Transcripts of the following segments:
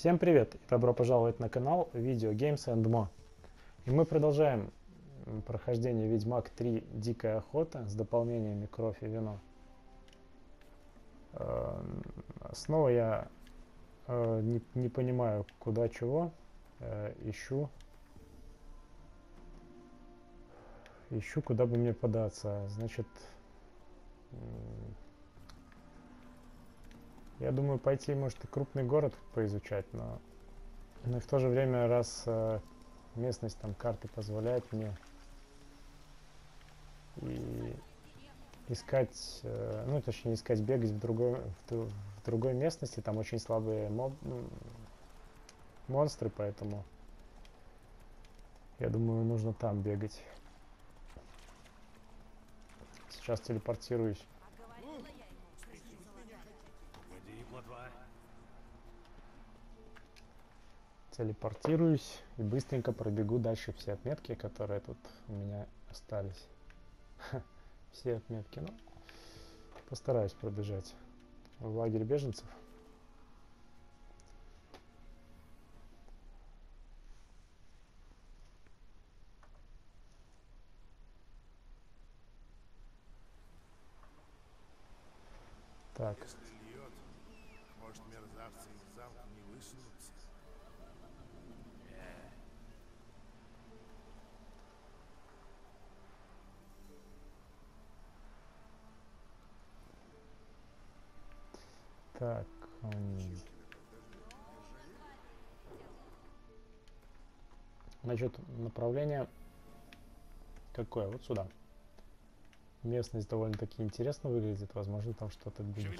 Всем привет и добро пожаловать на канал Video Games and More. И мы продолжаем прохождение Ведьмак 3 Дикая охота с дополнениями Кровь и вино. Снова я не понимаю куда чего, ищу куда бы мне податься. Значит, я думаю пойти, может, и крупный город поизучать, но и в то же время, раз местность там карты позволяет мне и искать, ну точнее искать, бегать в другой местности, там очень слабые монстры, поэтому я думаю, нужно там бегать. Сейчас телепортируюсь. Телепортируюсь и быстренько пробегу дальше все отметки, которые тут у меня остались. Все отметки, ну, постараюсь пробежать в лагерь беженцев. Так. Если льет, может, мерзавцы из замка не высунутся. Так. Значит, направление какое? Вот сюда. Местность довольно-таки интересно выглядит. Возможно, там что-то будет.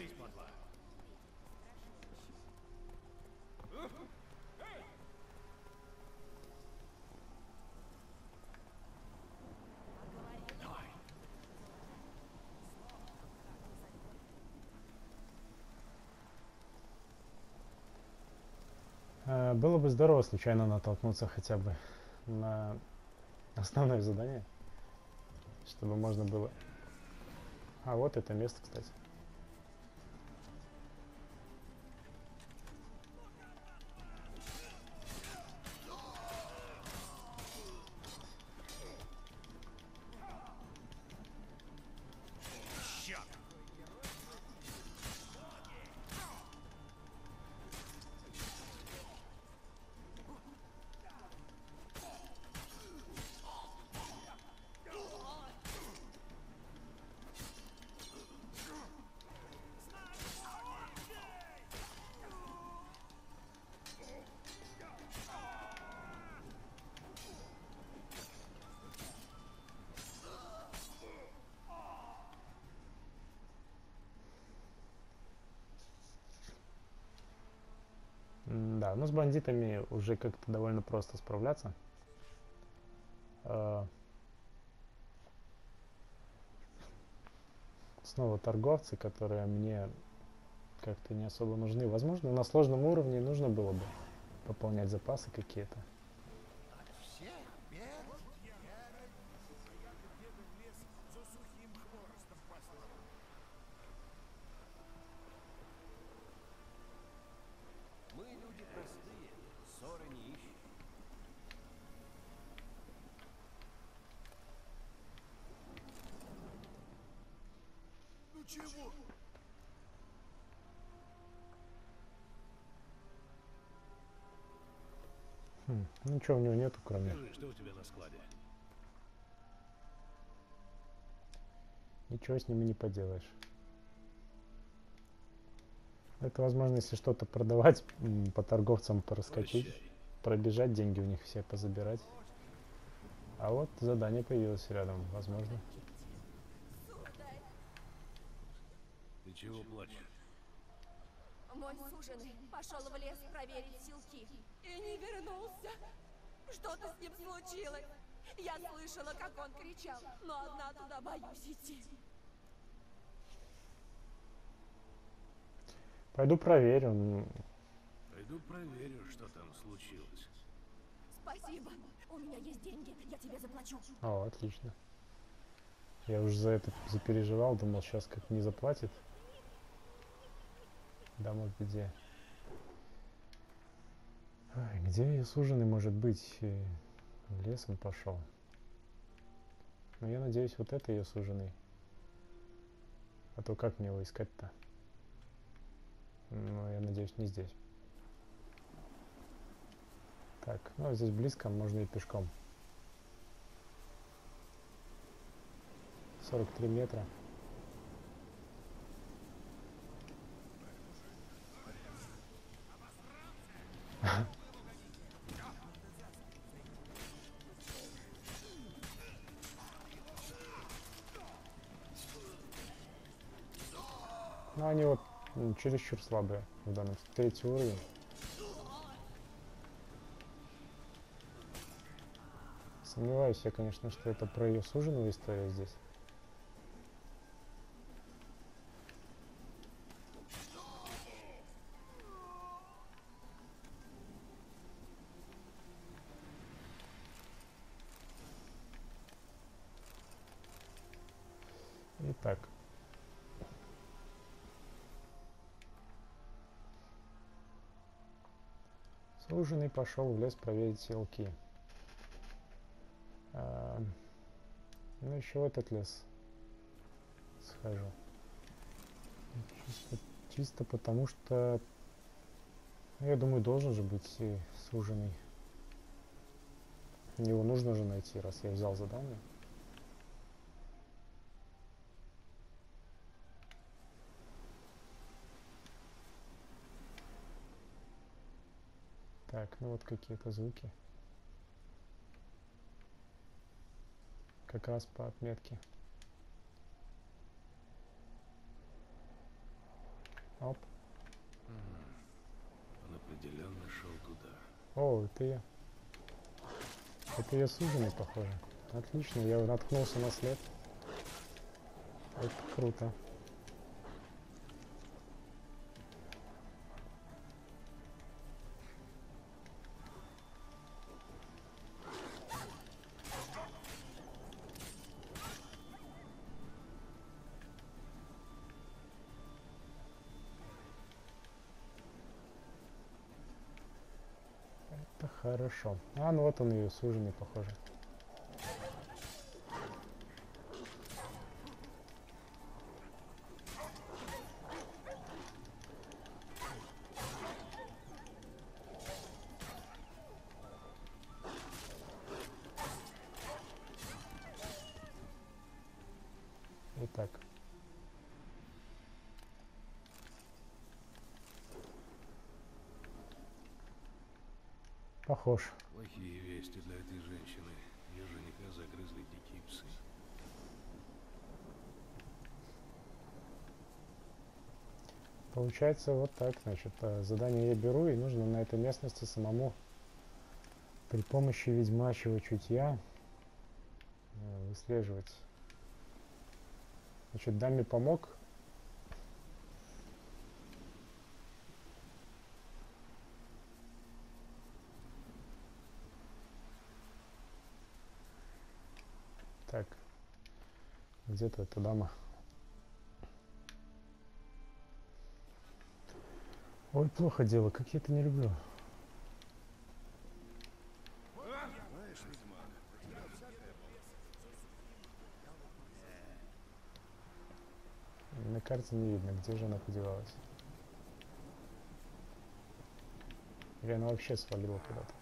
Было бы здорово случайно натолкнуться хотя бы на основное задание, чтобы можно было... А вот это место, кстати. Да, ну с бандитами уже как-то довольно просто справляться. Снова торговцы, которые мне как-то не особо нужны. Возможно, на сложном уровне нужно было бы пополнять запасы какие-то. Мы люди простые, ссоры не ищем. Ну чего? Ничего у него нету, кроме... Что у тебя на складе? Ничего с ними не поделаешь. Это возможно, если что-то продавать, по торговцам пораскочить, пробежать, деньги у них все позабирать. А вот задание появилось рядом, возможно. Ты чего плачешь? Мой суженый пошел в лес проверить силки и не вернулся. Что-то с ним случилось. Я слышала, как он кричал, но одна туда боюсь идти. Пойду проверю. Пойду проверю, что там случилось. Спасибо. У меня есть деньги, я тебе заплачу. О, отлично. Я уже за это запереживал, думал, сейчас как не заплатит. Да, может где. Где ее суженый может быть? Лесом пошел. Но я надеюсь, вот это ее суженый. А то как мне его искать-то? Ну, я надеюсь, не здесь. Так, ну здесь близко, можно и пешком. 43 метра. Ну, они вот чересчур слабые в данном случае. 3-й уровень. Сомневаюсь я, конечно, что это про ее суженого история здесь. Итак. Суженый пошел в лес проверить селки. Ну, еще в этот лес схожу. Чисто потому, что, ну, я думаю, должен же быть и суженый. Его нужно же найти, раз я взял задание. Так, ну вот какие-то звуки. Как раз по отметке. Оп. Он определенно шел туда. О, это я. Это я суженый, похоже. Отлично, я наткнулся на след. Это круто. Это хорошо. А, ну вот он ее суженый, похоже. Итак. Похож. Плохие вести для этой женщины. Ее жениха загрызли дикие псы. Получается вот так, значит, задание я беру, и нужно на этой местности самому при помощи ведьмачьего чутья выслеживать. Значит, Даме помог. Так, где-то эта дама. Ой, плохо дело, как я это не люблю. На карте не видно, где же она подевалась. Или она вообще свалила куда-то.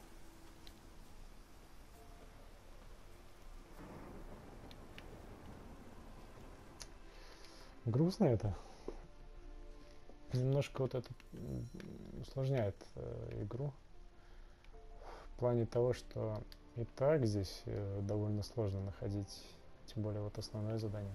Грустно это. Немножко вот это усложняет игру. В плане того, что и так здесь довольно сложно находить, тем более вот основное задание.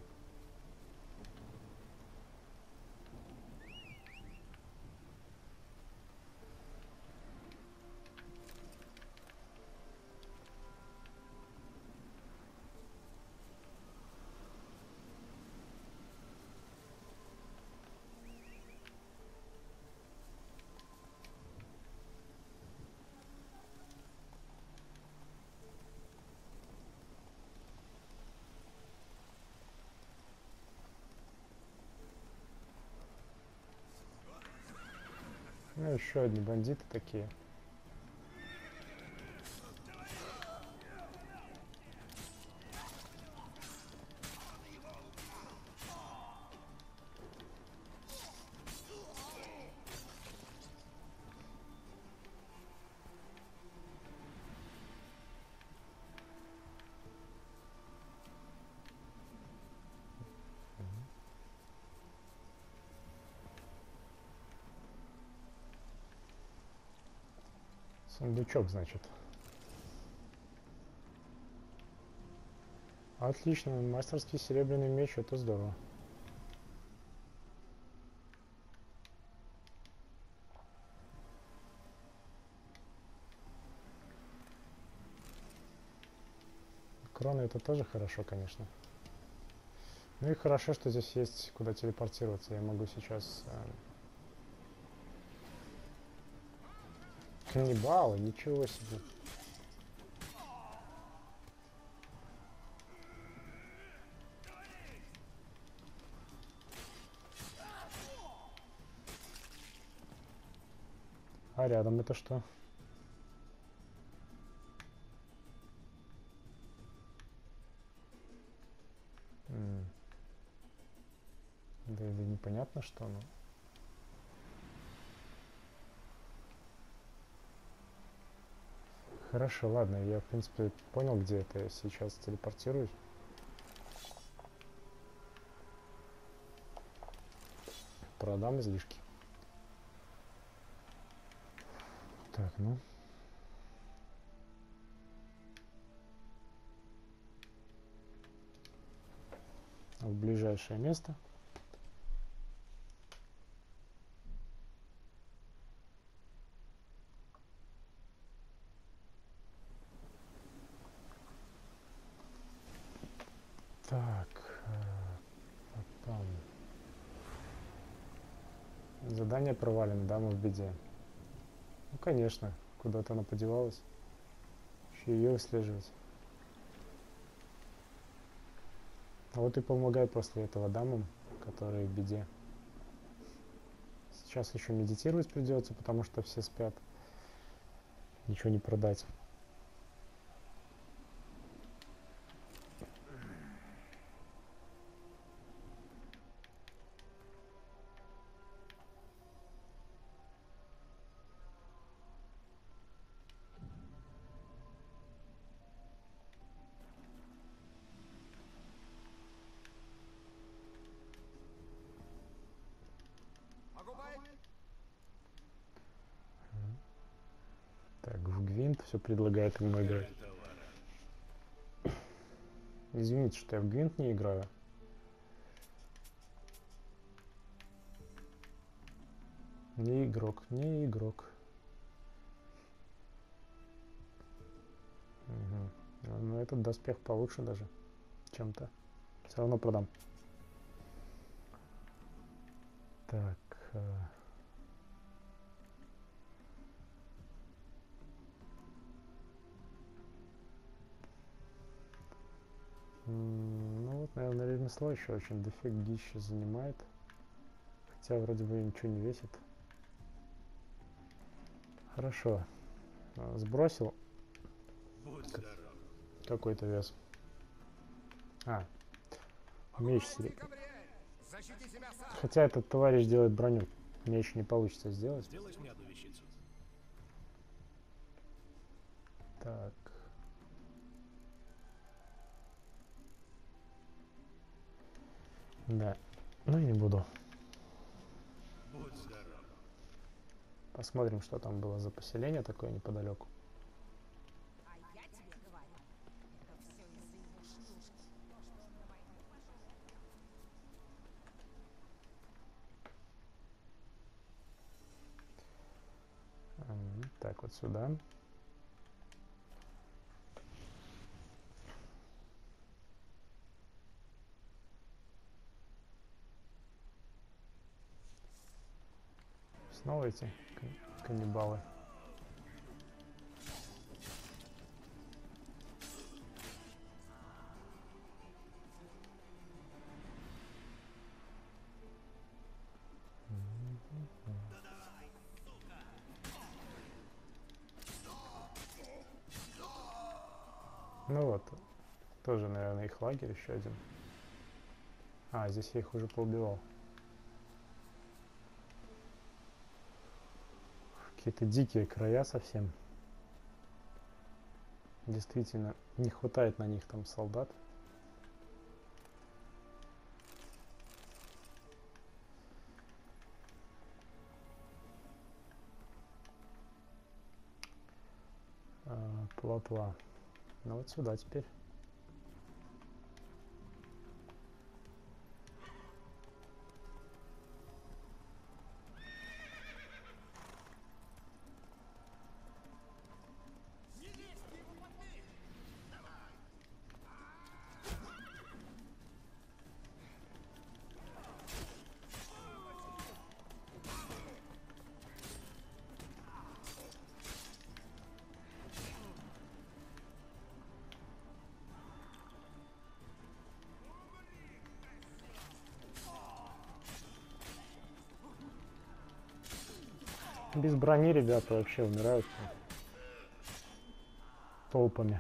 Ну, еще одни бандиты такие. Сундучок, значит. Отлично, мастерский серебряный меч, это здорово. Крона это тоже хорошо, конечно. Ну и хорошо, что здесь есть куда телепортироваться. Я могу сейчас... Каннибалы, ничего себе. А рядом это что? Да, да непонятно что, но... Хорошо, ладно, я в принципе понял, где это. Я сейчас телепортируюсь. Продам излишки. Так, ну... В ближайшее место. Так, потом... Задание провалено, дама в беде. Ну, конечно, куда-то она подевалась. Еще ее выслеживать. А вот и помогай после этого дамам, которые в беде. Сейчас еще медитировать придется, потому что все спят. Ничего не продать. Так, в Гвинт все предлагает ему играть. Извините, что я в Гвинт не играю. Не игрок, не игрок. Угу. Но этот доспех получше даже чем-то. Все равно продам. Так. Ну вот, наверное, ремесло еще очень дофигища занимает. Хотя вроде бы ничего не весит. Хорошо. Сбросил какой-то вес. А, меч серебряный. Хотя этот товарищ делает броню. Меч не получится сделать. Сделать мне одну вещицу. Так. Да. Ну и не буду. Будь здоров. Посмотрим, что там было за поселение такое неподалеку. А я тебе говорю, это все из-за его шлюшки. Так, вот сюда. Снова эти каннибалы. Ну вот, тоже, наверное, их лагерь еще один. А, здесь я их уже поубивал. Какие-то дикие края совсем. Действительно, не хватает на них там солдат. Плотва. Ну вот сюда теперь. Без брони ребята вообще умирают толпами.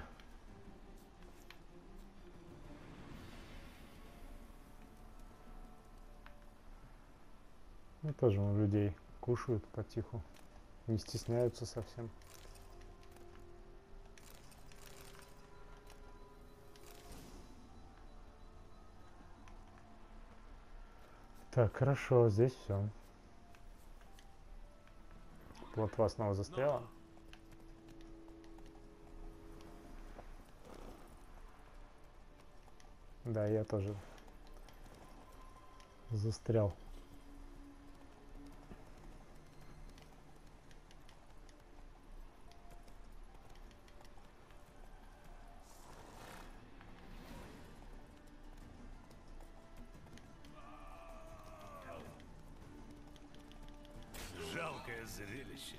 Ну, тоже вон людей кушают потиху. Не стесняются совсем. Так, хорошо, здесь все. Плотва снова застряла. Да, я тоже застрял. Жалкое зрелище.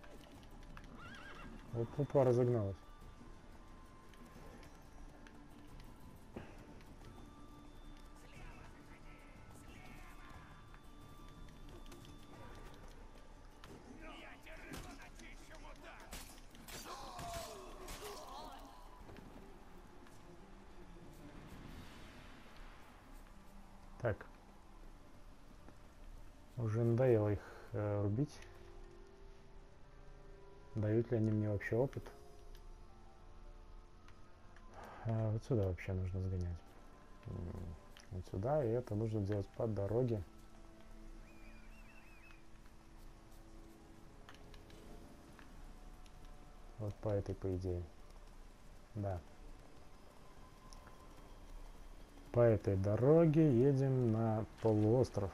Вот плотва разогналась. Так. Уже надоело их рубить. Дают ли они мне вообще опыт? Вот сюда вообще нужно сгонять. Вот сюда, и это нужно делать по дороге. Вот по этой, по идее. Да. По этой дороге едем на полуостров.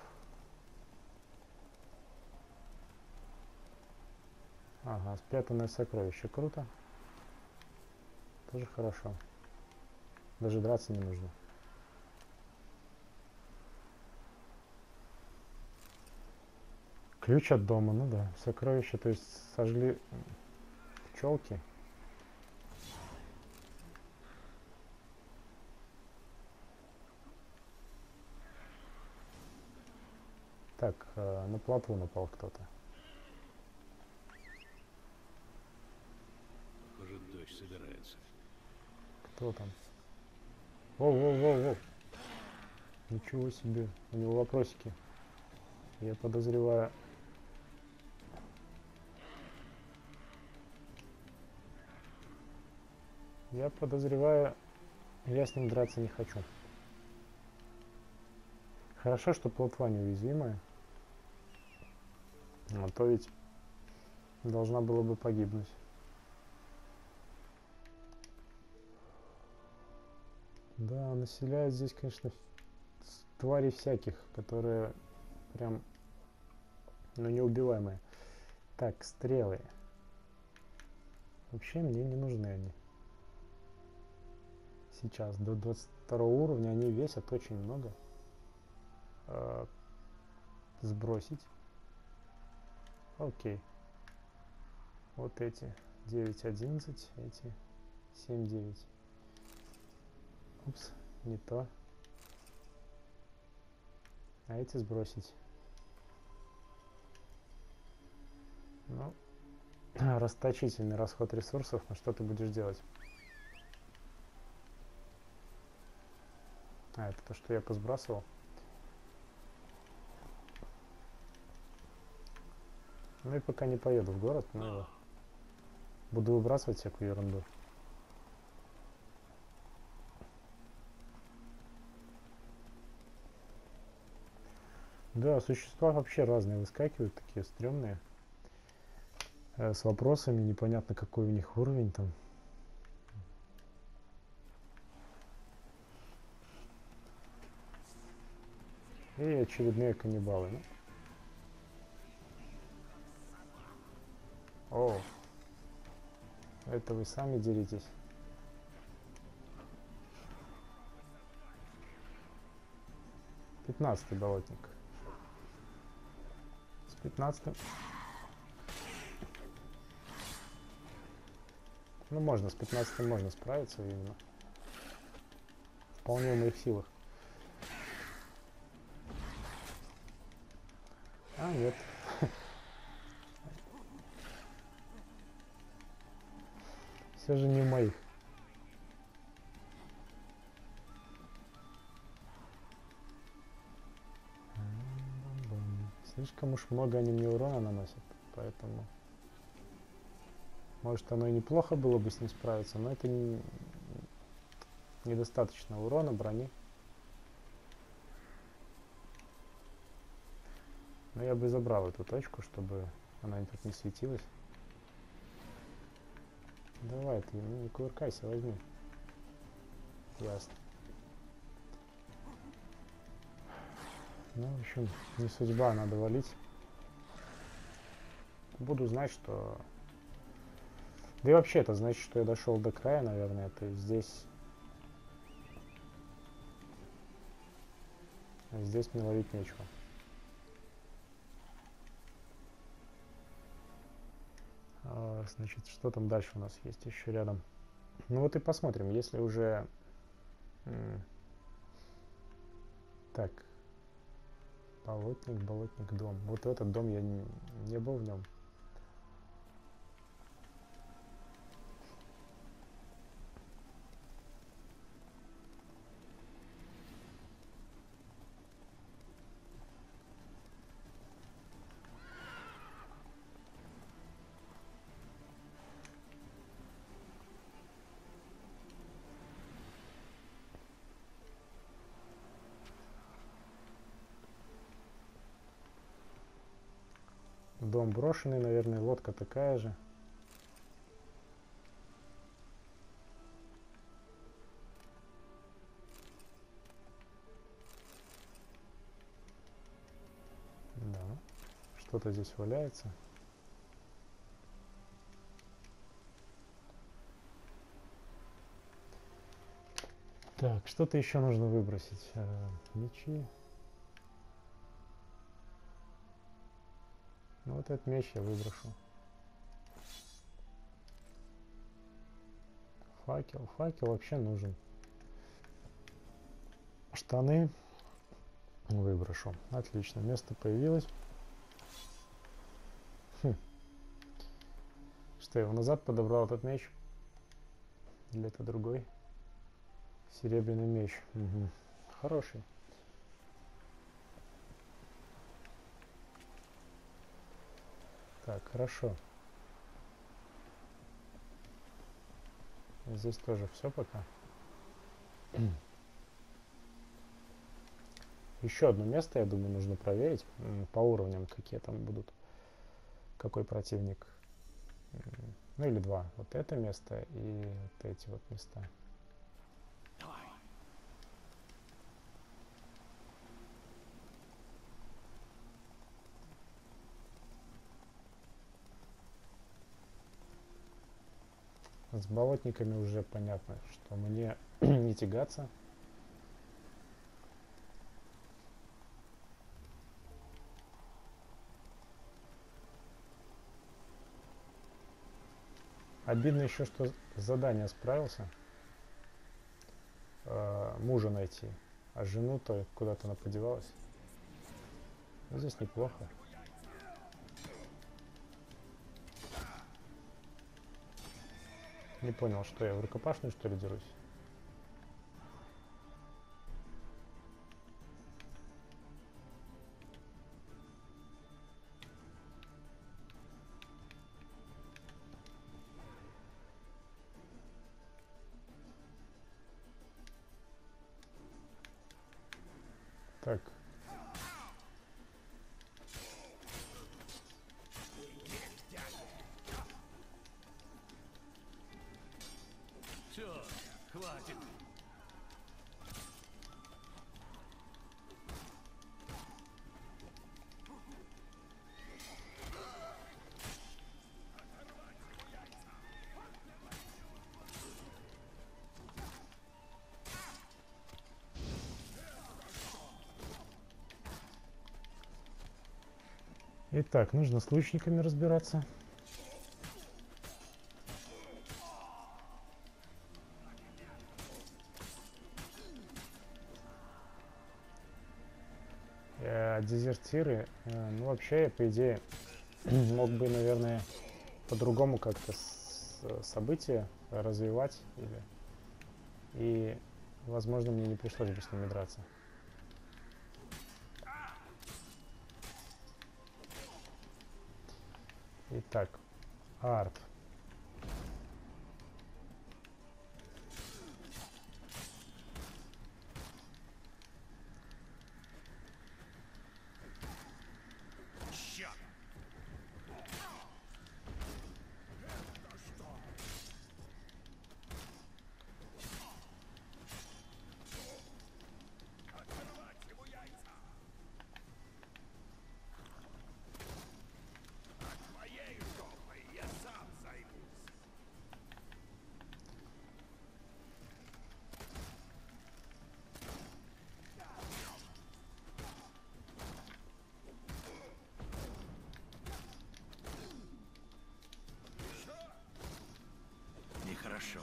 Ага, спрятанное сокровище. Круто. Тоже хорошо. Даже драться не нужно. Ключ от дома, ну да. Сокровища, то есть сожгли пчелки. Так, на плотву напал кто-то. Похоже, дождь собирается. Кто там? Воу-воу-воу-воу. Ничего себе. У него вопросики. Я подозреваю... Я с ним драться не хочу. Хорошо, что плотва неуязвимая. А то ведь должна была бы погибнуть. Да, населяют здесь, конечно, твари всяких, которые прям, ну, неубиваемые. Так, стрелы. Вообще мне не нужны они. Сейчас до 22 уровня они весят очень много. Сбросить. Окей. Вот эти 9.11, эти 7.9. Упс, не то. А эти сбросить. Ну, расточительный расход ресурсов. А что ты будешь делать? А, это то, что я позбрасывал. Ну и пока не поеду в город, но буду выбрасывать всякую ерунду. Да, существа вообще разные выскакивают, такие стрёмные. С вопросами, непонятно какой у них уровень там. И очередные каннибалы. Ну. О, это вы сами деритесь. Пятнадцатый болотник. С 15-м. Ну, можно, с 15-м можно справиться, видимо. Вполне в моих силах. А, нет. Все же не в моих. Слишком уж много они мне урона наносят, поэтому... Может, оно и неплохо было бы с ним справиться, но это недостаточно урона, брони. Но я бы забрал эту точку, чтобы она тут не светилась. Давай, ты не кувыркайся, возьми. Ясно. Ну, в общем, не судьба, надо валить. Буду знать, что... Да и вообще это значит, что я дошел до края, наверное. То есть здесь мне ловить нечего. Значит, что там дальше у нас есть еще рядом? Ну вот и посмотрим, если уже... Так. Болотник, дом. Вот этот дом я не был в нем. Дом брошенный, наверное, лодка такая же. Да. Что-то здесь валяется. Так, что-то еще нужно выбросить. Мечи. Ну, вот этот меч я выброшу. Факел вообще нужен. Штаны выброшу. Отлично, место появилось. Что, я его назад подобрал, этот меч? Или это другой? Серебряный меч. Угу. Хороший. Так, хорошо. Здесь тоже все пока. Еще одно место, я думаю, нужно проверить по уровням, какие там будут, какой противник. Ну или два. Вот это место и вот эти вот места. С болотниками уже понятно, что мне не тягаться. Обидно еще, что задание справился. Мужа найти. А жену-то куда-то она подевалась. Но здесь неплохо. Не понял, что я в рукопашную, что ли, дерусь? Так. Все, хватит. Итак, нужно с лучниками разбираться. Дезертиры, ну вообще я, по идее, мог бы, наверное, по-другому как-то события развивать, и, возможно, мне не пришлось бы с ними драться. Итак, арт. Нехорошо.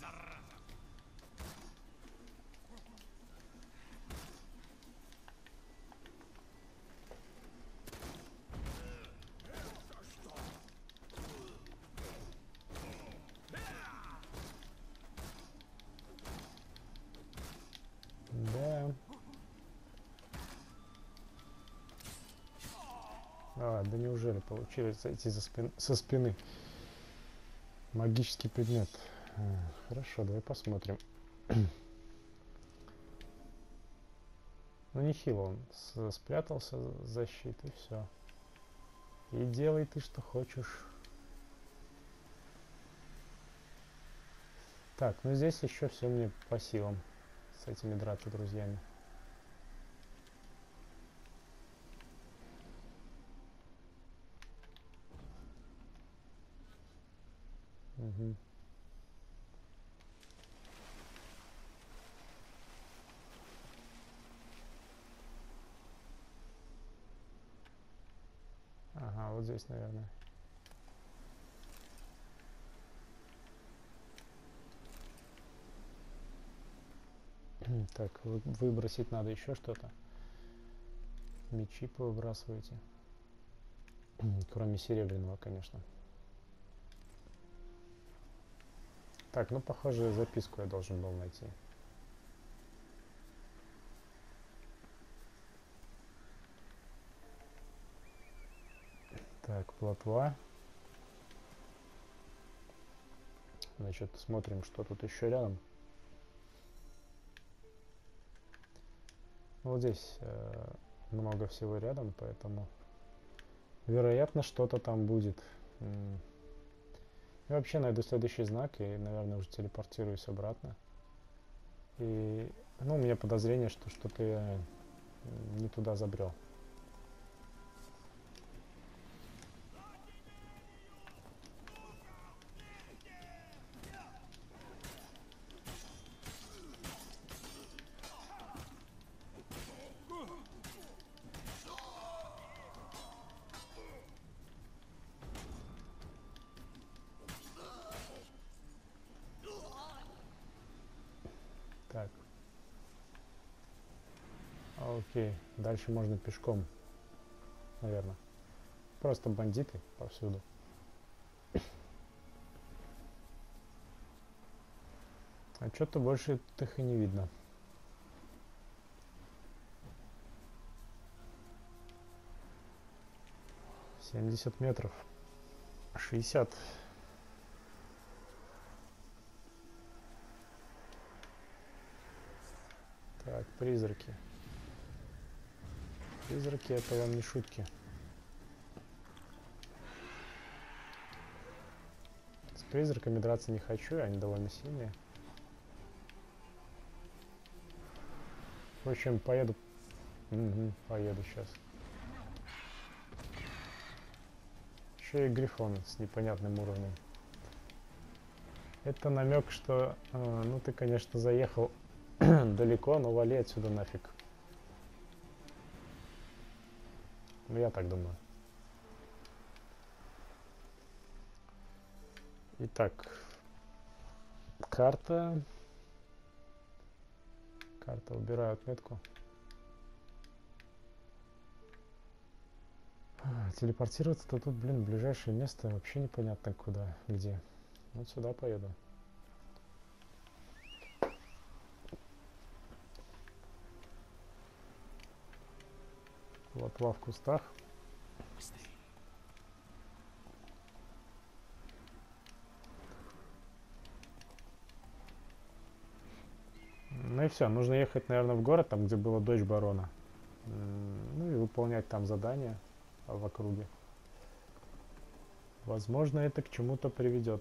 Да. Да неужели получилось зайти со спины? Магический предмет. Хорошо, давай посмотрим. Ну нехило он спрятался за защитой, все. И делай ты что хочешь. Так, ну здесь еще все мне по силам с этими драться друзьями. Угу. Ага, вот здесь, наверное. Так, выбросить надо еще что-то. Мечи повыбрасывайте. Кроме серебряного, конечно. Так, ну похоже, записку я должен был найти. Так, плотва. Значит, смотрим, что тут еще рядом. Вот здесь много всего рядом, поэтому вероятно что-то там будет. Я вообще найду следующий знак и, наверное, уже телепортируюсь обратно. И, ну, у меня подозрение, что что-то я не туда забрел. Так. Окей, дальше можно пешком, наверное. Просто бандиты повсюду. А что-то больше их и не видно. $70 метров. 60. Так, призраки. Призраки — это вам не шутки. С призраками драться не хочу, они довольно сильные. В общем, поеду. Угу, поеду сейчас. Еще и грифон с непонятным уровнем. Это намек, что, ну ты, конечно, заехал далеко, но вали отсюда нафиг. Ну, я так думаю. Итак, карта. Карта, убираю отметку. Телепортироваться-то тут, блин, ближайшее место вообще непонятно куда, где. Вот сюда поеду. Лотва в кустах. Быстрее. Ну и все, нужно ехать, наверное, в город, там, где была дочь барона. Ну и выполнять там задания в округе. Возможно, это к чему-то приведет.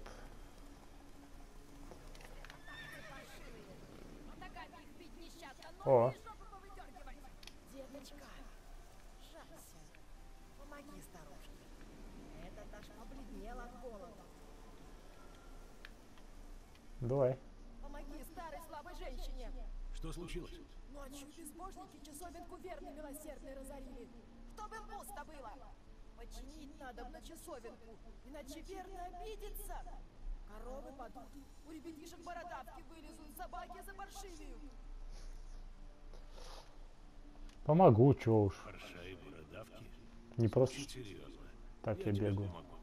О, Деточка, жалься. Помоги старушке. Этот аж побледнел от голода. давай. Помоги старой слабой женщине. Что случилось? Ночью безбожники часовенку верно милосердной разорили. Чтобы им пусто было. Починить надо на часовенку, иначе верно обидится. Коровы падут, у ребятишек бородавки вылезут, собаки запаршивеют. Помогу, чего уж. Парша и бородавки? Не просто Звучит серьезно. так я тебе бегаю. помогу.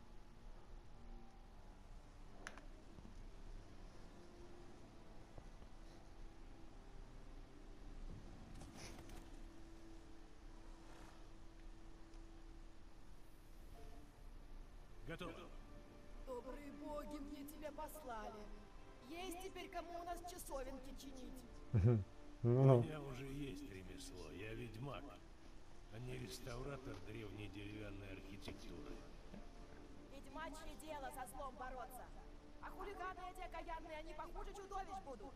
Готово. Добрые боги мне тебя послали. Есть теперь кому у нас часовенки чинить. У Ну, меня уже есть ремесло. Я ведьмак, а не реставратор древней деревянной архитектуры. Ведьмачье дело со злом бороться. А хулиганы эти окаянные, они похуже чудовищ будут.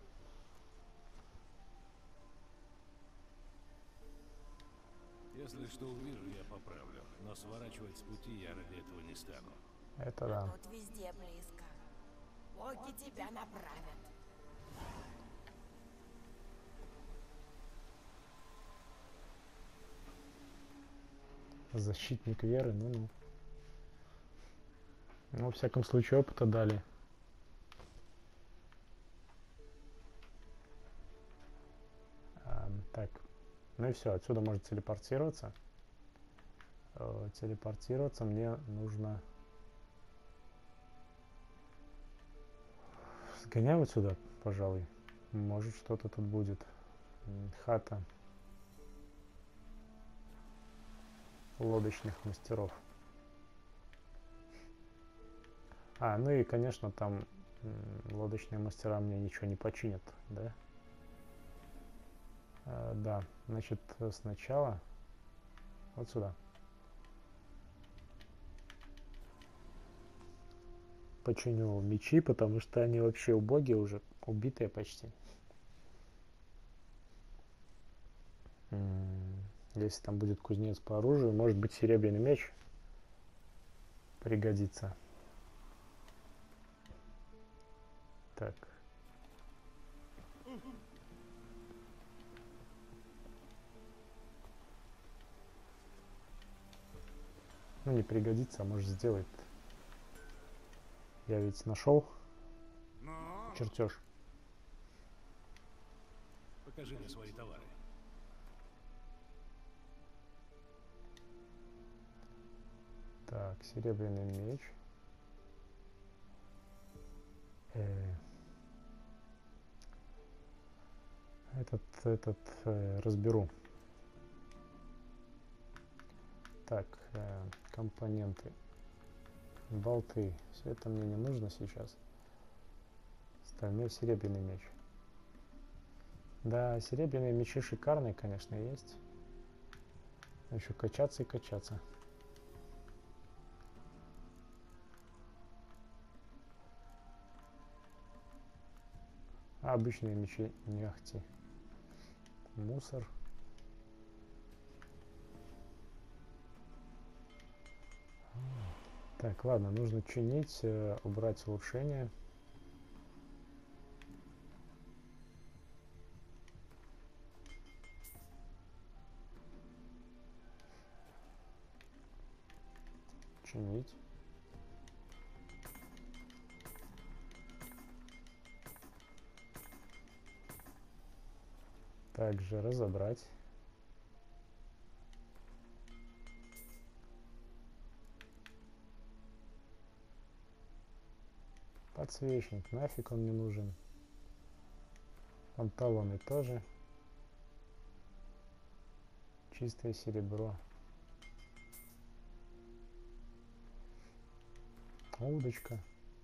Если что увижу, я поправлю. Но сворачивать с пути я ради этого не стану. это да. Тут везде близко. Боги тебя направят. Защитник веры, ну-ну. Ну, во всяком случае, опыта дали. Так, ну и все, отсюда можно телепортироваться. Телепортироваться мне нужно... Сгоняем вот сюда, пожалуй. Может, что-то тут будет. Хата лодочных мастеров. Ну и, конечно, там лодочные мастера мне ничего не починят, да? Да, значит, сначала вот сюда. Починю мечи, потому что они вообще убогие уже, убитые почти. Если там будет кузнец по оружию, может быть, серебряный меч пригодится. Так. Ну, не пригодится, а может сделает. Я ведь нашел Ну, чертеж. Покажи мне свои товары. Так, серебряный меч. Этот разберу. Так, компоненты. Болты. Все это мне не нужно сейчас. Стальной серебряный меч. Да, серебряные мечи шикарные, конечно, есть. Но еще качаться и качаться. А обычные мечи не ахти. Мусор. Так, ладно, нужно чинить, убрать улучшения. Чинить. также разобрать. Подсвечник, нафиг он не нужен. Панталоны тоже. Чистое серебро. Удочка.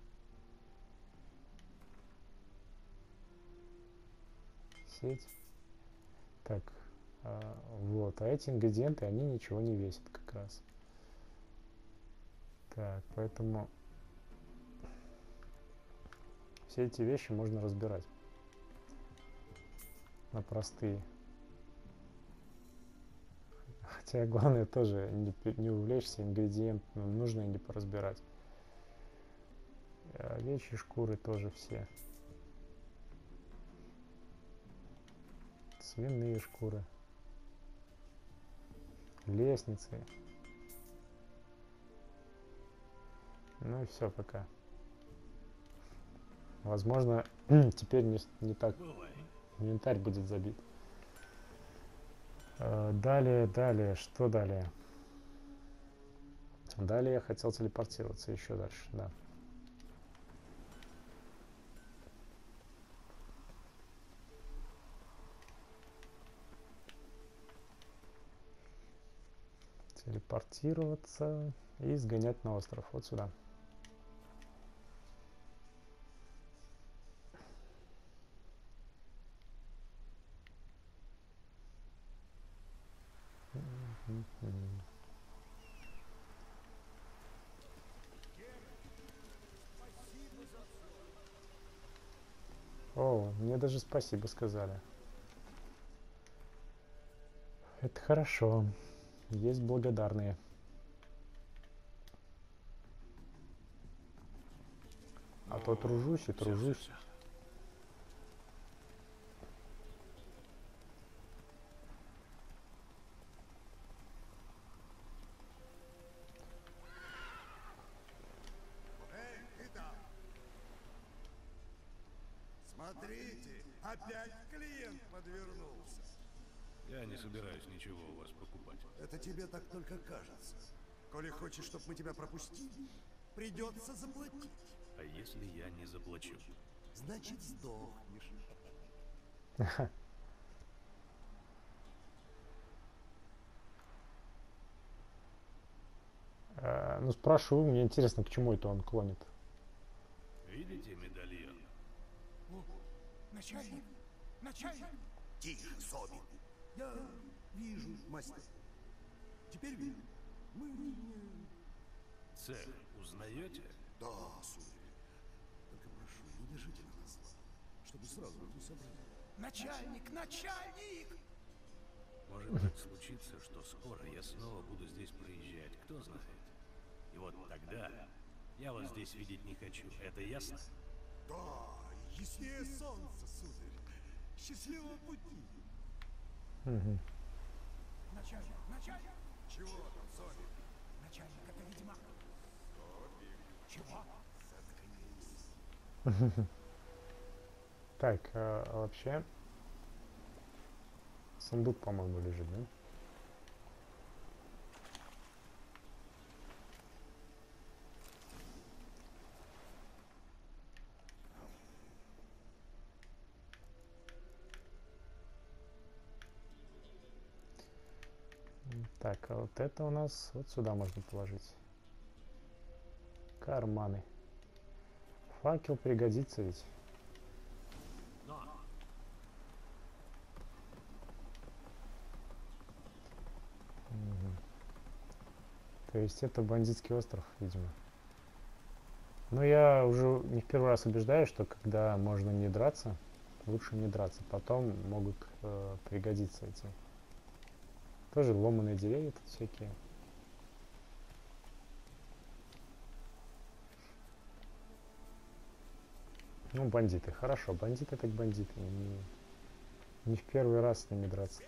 Сеть. Так, вот. А эти ингредиенты, они ничего не весят как раз. Так, поэтому все эти вещи можно разбирать на простые. Хотя главное тоже не увлечься ингредиентом, нужно не поразбирать. Овечьи шкуры тоже все. Свиные шкуры. Лестницы. Ну и все пока. Возможно, теперь не так инвентарь будет забит. Далее, что далее? Далее я хотел телепортироваться еще дальше, да. Телепортироваться и сгонять на остров, вот сюда. О, мне даже спасибо сказали. Это хорошо. Есть благодарные. А то тружусь и тружусь. Эй, ты там! Смотрите, опять клиент подвернулся. Я не собираюсь ничего у вас покупать. Это тебе так только кажется. Коли хочешь, чтобы мы тебя пропустили, придется заплатить. А если я не заплачу? Значит, сдохнешь. Ну, спрашиваю, мне интересно, к чему это он клонит. Видите медальон? О, начальник! Начальник! Тихо, Собин! Я вижу, мастер. Теперь вижу. Мы не... Цех узнаете? Да, сударь. Только прошу, не держите на нас зла, чтобы сразу не сообразили. Начальник! Начальник! Может так случиться, что скоро я снова буду здесь проезжать, кто знает. И вот тогда я вас здесь видеть не хочу, это ясно? Да, яснее солнца, сударь. Счастливого пути. Начальник, начальник! Чего там, Соня? Начальник, это ведьмак. Чего? Заткнись. Так, а вообще сундук, по-моему, лежит, да? Так, а вот это у нас вот сюда можно положить. Карманы. Факел пригодится ведь. То есть это бандитский остров, видимо. Но я уже не в первый раз убеждаю, что когда можно не драться, лучше не драться. Потом могут пригодиться эти. Тоже ломаные деревья тут всякие. Ну, бандиты. Хорошо, бандиты так бандиты. Не в первый раз с ними драться.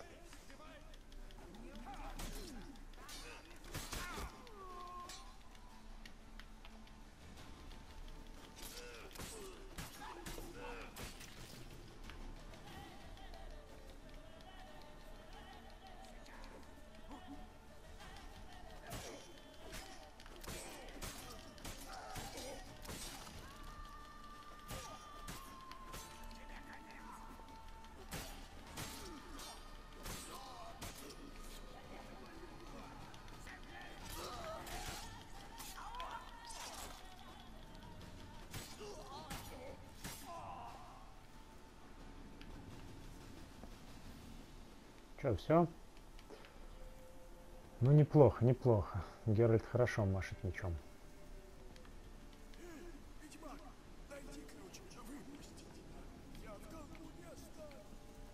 Что, все? Ну, неплохо, неплохо. Геральт хорошо машет мечом. Ведьмак, дайте ключ, выпустите. Я в долгу не останусь.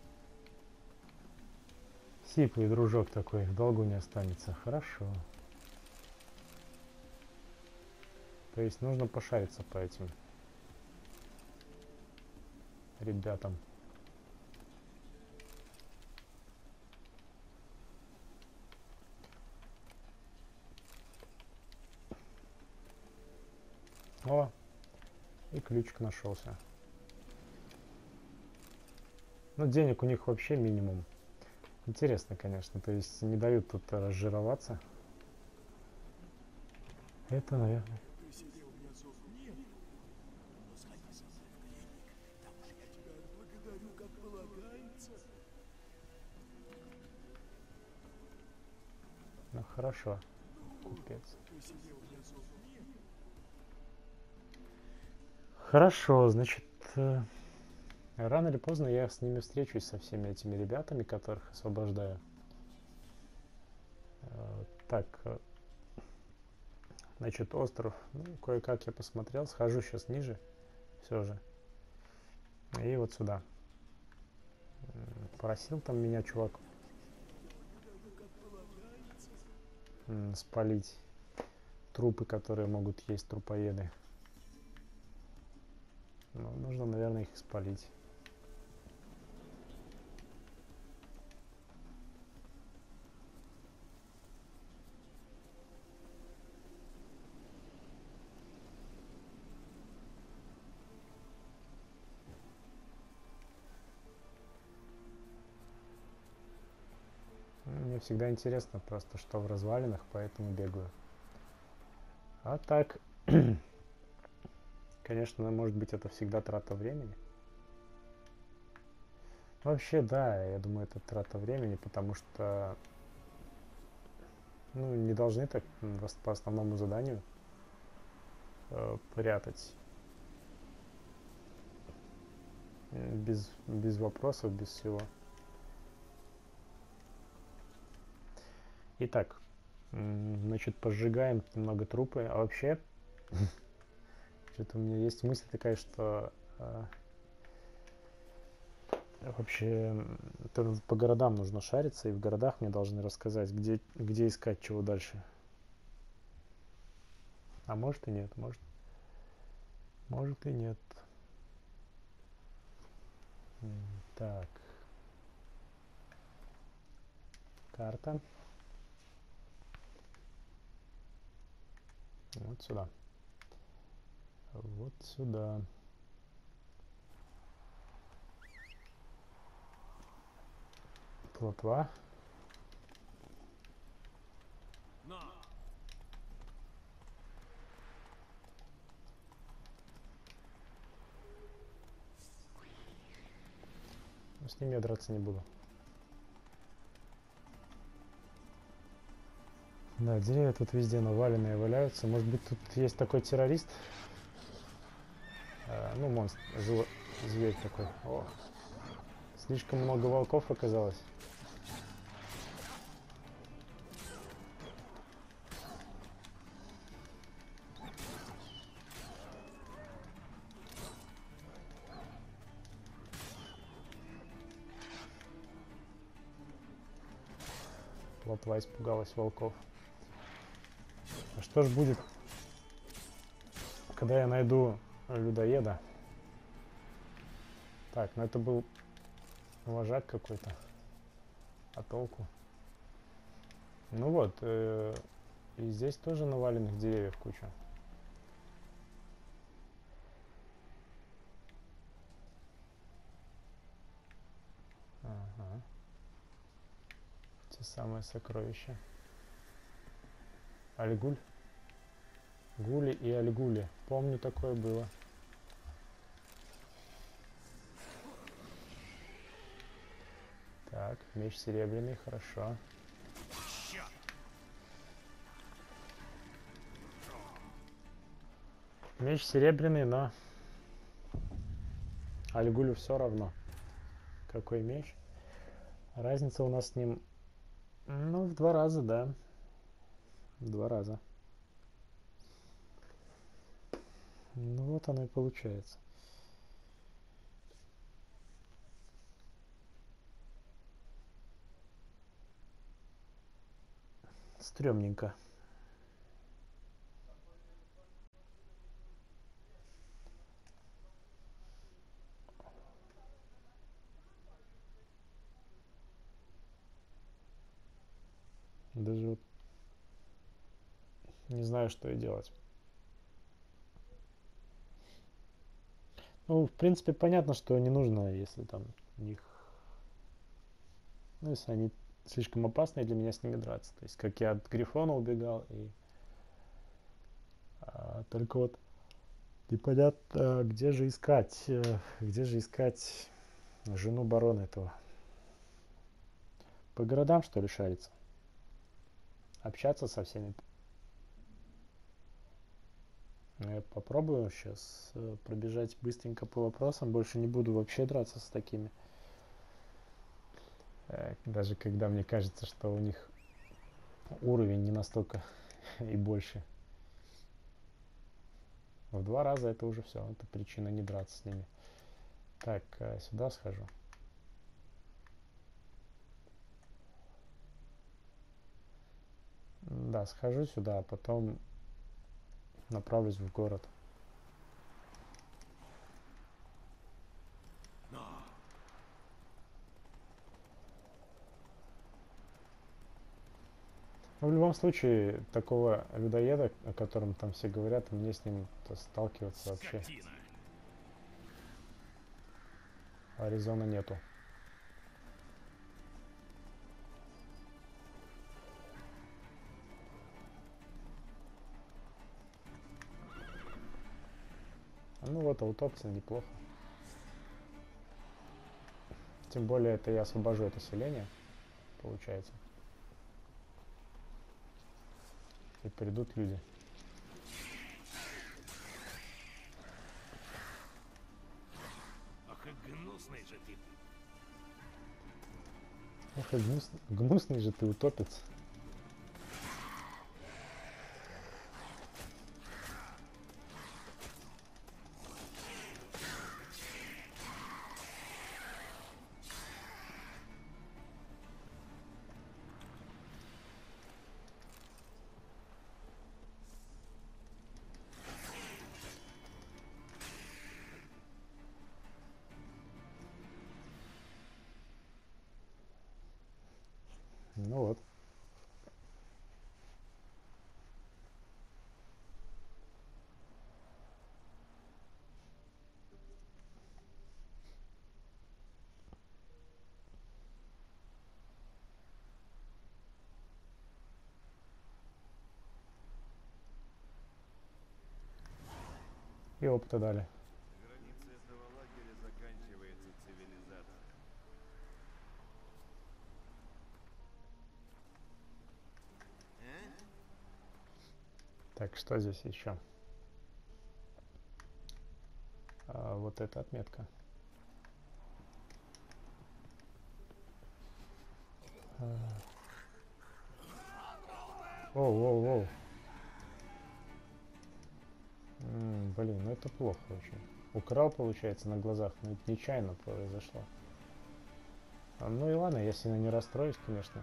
Сиплый дружок такой, в долгу не останется. Хорошо. То есть нужно пошариться по этим ребятам. О, и ключик нашелся. Ну, денег у них вообще минимум. Интересно, конечно, то есть не дают тут разжироваться. Это, наверное. Ты сидел у меня зов нет. Но сходи со мной в клиник. Там уж я тебя отблагодарю, как полагается. Ну, хорошо. Купец. Ты сидел у меня зов нет. Хорошо, значит, рано или поздно я с ними встречусь, со всеми этими ребятами, которых освобождаю. Так, значит, остров. Ну, кое-как я посмотрел, схожу сейчас ниже, все же. И вот сюда. Просил там меня чувак спалить трупы, которые могут есть трупоеды. Ну, нужно, наверное, их спалить. Мне всегда интересно просто, что в развалинах, поэтому бегаю. А так, конечно, может быть, это всегда трата времени. Вообще, да, я думаю, это трата времени, потому что, ну, не должны так по основному заданию прятать без вопросов, без всего. Итак, значит, пожигаем немного трупы. А вообще, что-то у меня есть мысль такая, что вообще по городам нужно шариться, и в городах мне должны рассказать, где искать чего дальше. А может и нет, может и нет. Так. Карта. Вот сюда. Вот сюда. Плотва. Но с ними я драться не буду. Да, деревья тут везде наваленные валяются. Может быть, тут есть такой террорист? Ну, монстр, зверь такой. О, слишком много волков оказалось. Лотва испугалась волков. А что ж будет, когда я найду людоеда? Так, ну это был вожак какой-то. А толку? Ну вот, и здесь тоже наваленных деревьев куча. Ага. Те самые сокровища. Альгуль? Гули и Альгули. Помню, такое было. Так, меч серебряный, хорошо. Меч серебряный, но Альгулю все равно. Какой меч? Разница у нас с ним, ну, в 2 раза, да. В 2 раза. Ну вот оно и получается. Стрёмненько. Даже вот не знаю, что и делать. Ну, в принципе, понятно, что не нужно, если там у них... Ну, если они слишком опасные для меня, с ними драться. То есть, как я от Грифона убегал, и... только вот непонятно, где же искать жену барона этого. По городам, что ли, шариться? Общаться со всеми? Я попробую сейчас пробежать быстренько по вопросам. Больше не буду вообще драться с такими. Даже когда мне кажется, что у них уровень не настолько и больше. В 2 раза это уже все. Это причина не драться с ними. Так, сюда схожу. Да, схожу сюда, а потом направлюсь в город. Но в любом случае, такого людоеда, о котором там все говорят, мне с ним сталкиваться вообще. Скотина. Аризона нету. Ну вот, аутопция неплохо. Тем более, это я освобожу это селение, получается. И придут люди. Ах, и гнусный же ты. Ох, и гнусный же ты утопец. Ну вот. И опыта дали. На границе этого лагеря заканчивается цивилизация. Так, что здесь еще? Вот эта отметка. Воу. Блин, ну это плохо очень. Украл, получается, на глазах, но это нечаянно произошло. Ну и ладно, я сильно не расстроюсь, конечно.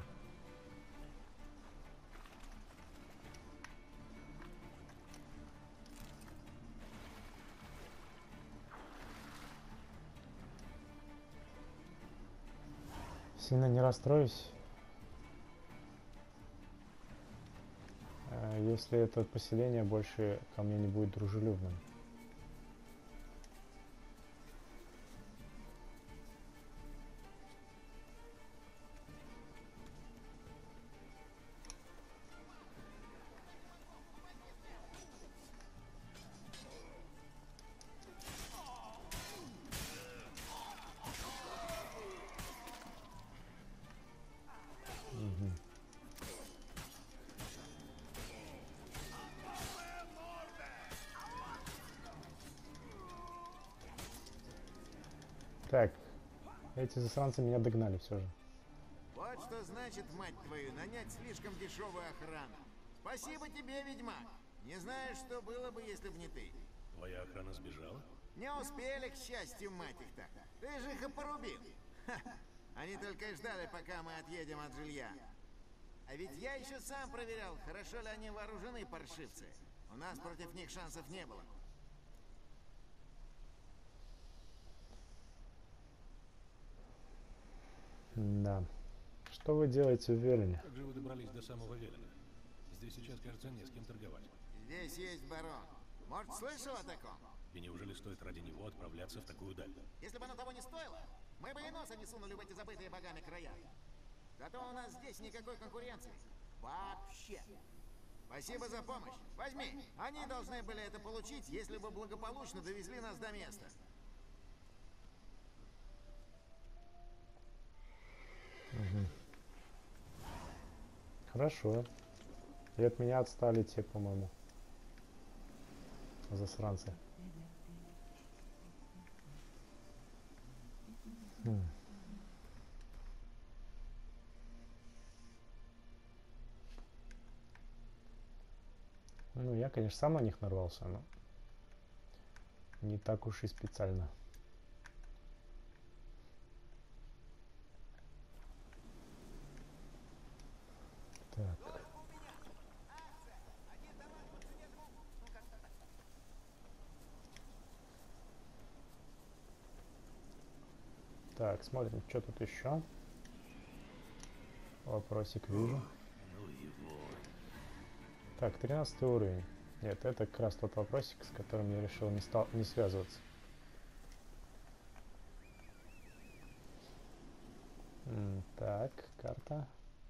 Сильно не расстроюсь, если это поселение больше ко мне не будет дружелюбным. Так, эти засранцы меня догнали все же. Вот что значит, мать твою, нанять слишком дешевую охрану. Спасибо тебе, ведьмак. Не знаю, что было бы, если бы не ты. Твоя охрана сбежала? Не успели, к счастью, мать их так. Ты же их и порубил. Ха. Они только и ждали, пока мы отъедем от жилья. А ведь я еще сам проверял, хорошо ли они вооружены, паршивцы. У нас против них шансов не было. Да. Что вы делаете в Велине? Как же вы добрались до самого Велена? Здесь сейчас, кажется, не с кем торговать. Здесь есть барон. Может, слышал о таком? И неужели стоит ради него отправляться в такую даль? Если бы оно того не стоило, мы бы и носа не сунули в эти забытые богами края. Зато у нас здесь никакой конкуренции. Вообще. Спасибо за помощь. Возьми. Они должны были это получить, если бы благополучно довезли нас до места. Хорошо. И от меня отстали те, по-моему. Засранцы. Ну, я, конечно, сам на них нарвался, но не так уж и специально. Так. Так, смотрим, что тут еще. Вопросик вижу. Ну его. Так, 13 уровень. Нет, это как раз тот вопросик, с которым я решил не связываться. Так, карта.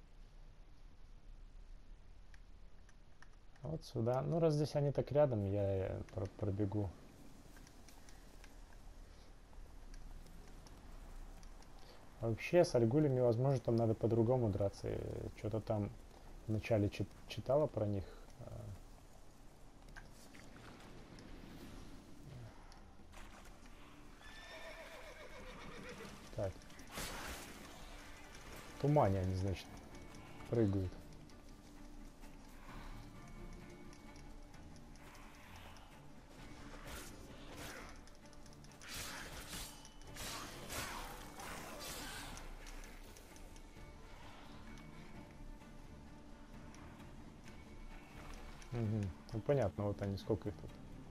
Вот сюда. Ну, раз здесь они так рядом, я пробегу. А вообще, с альгулями, возможно, там надо по-другому драться. Что-то там вначале читала про них. Так. В тумане они, значит, прыгают. Угу. Ну понятно, вот они, сколько их тут.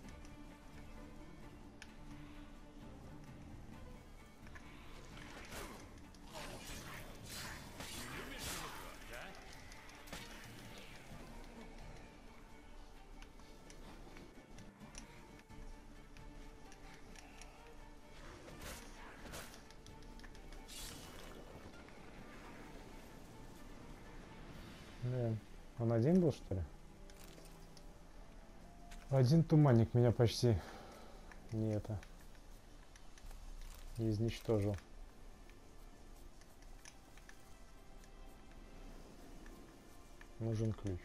Да. Он один был, что ли? Один туманник меня почти не изничтожил. Нужен ключ.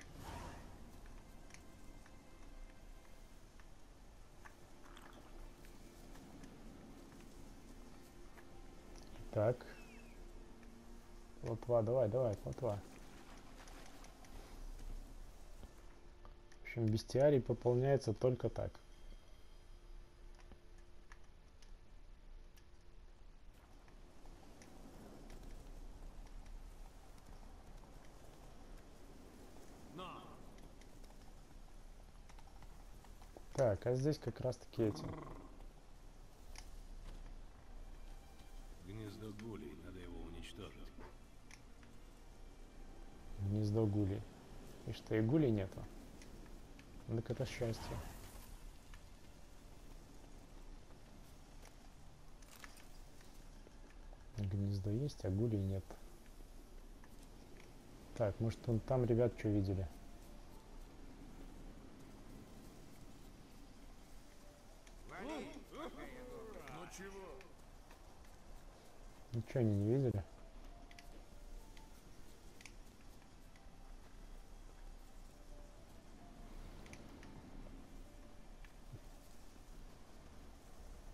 Так. Плотва, давай, плотва. В общем, бестиарий пополняется только так. Так, а здесь как раз таки эти. Гнездо гулей, надо его уничтожить. Гнездо гулей. И что, и гулей нету? Так это счастье. Гнездо есть, а гулей нет. Так, может, вон там ребят что видели? Ну чего? Ничего они не видели?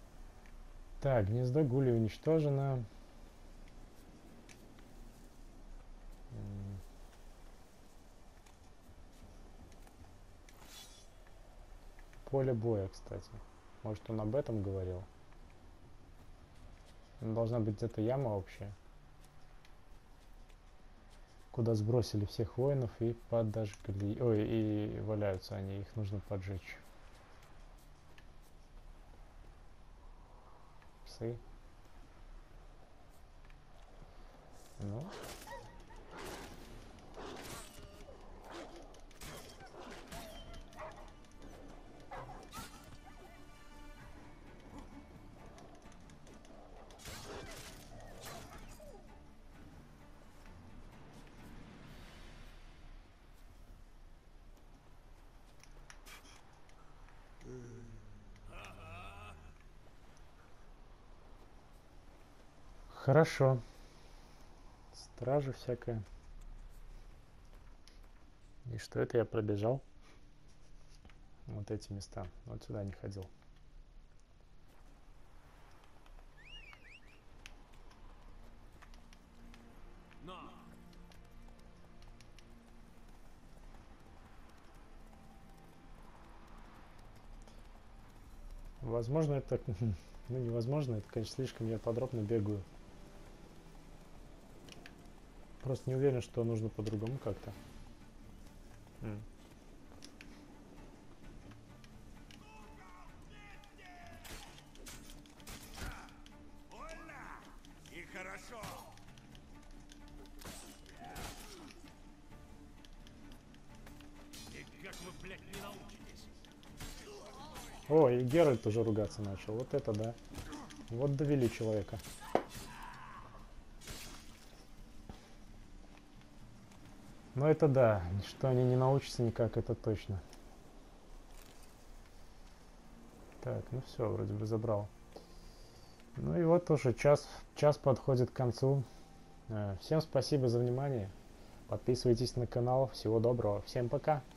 Так, гнездо гулей уничтожено. поле боя, кстати. Может, он об этом говорил? Должна быть где-то яма общая, куда сбросили всех воинов и подожгли. Ой, и валяются они, их нужно поджечь. Псы. Ну. Хорошо. Стража всякая. И что это я пробежал? Вот эти места. Вот сюда не ходил. Возможно, это... Ну, невозможно. Это, конечно, слишком я подробно бегаю. Просто не уверен, что нужно по-другому как-то. И хорошо. И как вы, блядь, не научитесь? О, и Геральт уже ругаться начал. Вот это да. Вот довели человека. Но это да, что они не научатся никак, это точно. Так, ну все, вроде бы забрал. Ну и вот уже час подходит к концу. Всем спасибо за внимание. Подписывайтесь на канал. Всего доброго. Всем пока.